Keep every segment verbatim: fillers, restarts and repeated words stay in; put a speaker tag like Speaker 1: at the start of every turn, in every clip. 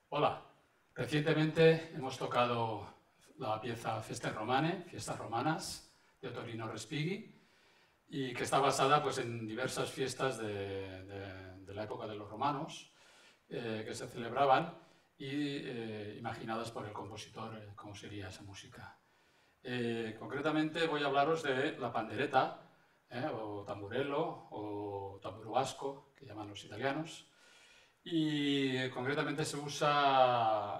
Speaker 1: Hola, recientemente hemos tocado la pieza Feste Romane, Fiestas Romanas, de Ottorino Respighi, y que está basada pues, en diversas fiestas de, de, de la época de los romanos eh, que se celebraban y eh, imaginadas por el compositor eh, cómo sería esa música. Eh, concretamente voy a hablaros de la pandereta, eh, o tamburello, o tamburo vasco, que llaman los italianos, y eh, concretamente se usa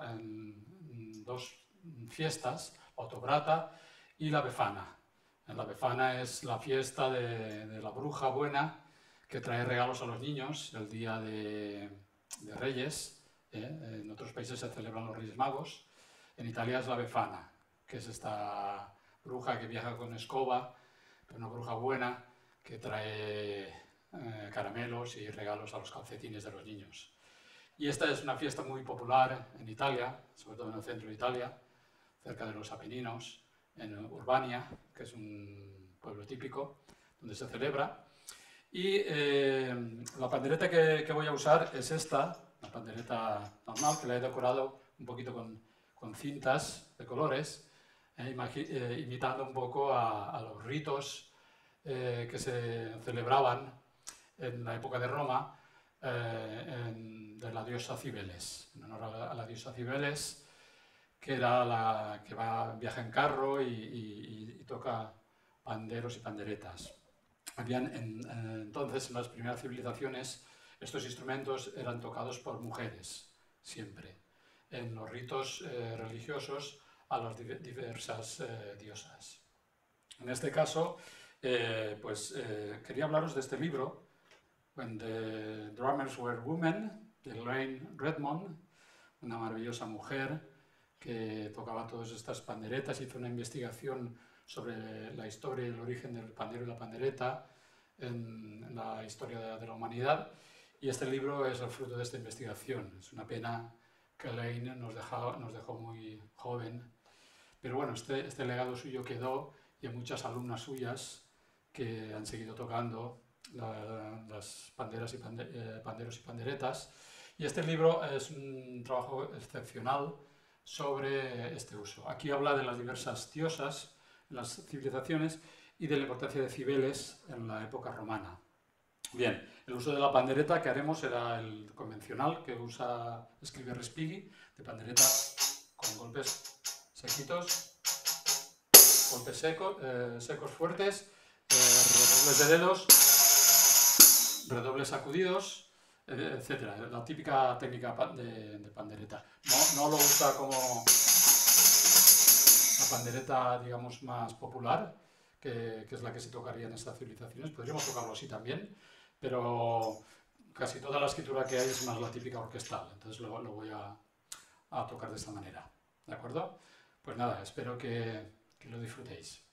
Speaker 1: en dos fiestas, la Autobrata y la Befana. La Befana es la fiesta de, de la bruja buena que trae regalos a los niños el día de, de Reyes. ¿eh? En otros países se celebran los Reyes Magos. En Italia es la Befana, que es esta bruja que viaja con escoba, pero una bruja buena que trae eh, caramelos y regalos a los calcetines de los niños. Y esta es una fiesta muy popular en Italia, sobre todo en el centro de Italia, cerca de los Apeninos, en Urbania, que es un pueblo típico, donde se celebra. Y eh, la pandereta que, que voy a usar es esta, la pandereta normal, que la he decorado un poquito con, con cintas de colores, eh, eh, imitando un poco a, a los ritos eh, que se celebraban en la época de Roma, eh, en, de la diosa Cibeles, en honor a la, a la diosa Cibeles, que era la que va, viaja en carro y, y, y toca panderos y panderetas. Habían en, eh, entonces, en las primeras civilizaciones, estos instrumentos eran tocados por mujeres, siempre, en los ritos eh, religiosos a las diversas eh, diosas. En este caso, eh, pues eh, quería hablaros de este libro, When the Drummers Were Women, de Lorraine Redmond, una maravillosa mujer que tocaba todas estas panderetas, hizo una investigación sobre la historia y el origen del pandero y la pandereta en, en la historia de, de la humanidad, y este libro es el fruto de esta investigación. Es una pena que Lorraine nos, dejó, nos dejó muy joven, pero bueno, este, este legado suyo quedó, y hay muchas alumnas suyas que han seguido tocando la, las panderas y pande, eh, panderos y panderetas, y este libro es un trabajo excepcional sobre este uso. Aquí habla de las diversas diosas en las civilizaciones y de la importancia de Cibeles en la época romana. Bien, el uso de la pandereta que haremos será el convencional que usa, escribe Respighi, de pandereta con golpes sequitos, golpes secos, eh, secos fuertes, eh, redobles de dedos, redobles sacudidos, eh, etcétera. La típica técnica de, de pandereta. No, no lo usa como la pandereta, digamos, más popular, que, que es la que se tocaría en estas civilizaciones. Podríamos tocarlo así también, pero casi toda la escritura que hay es más la típica orquestal. Entonces lo, lo voy a, a tocar de esta manera. ¿De acuerdo? Pues nada, espero que, que lo disfrutéis.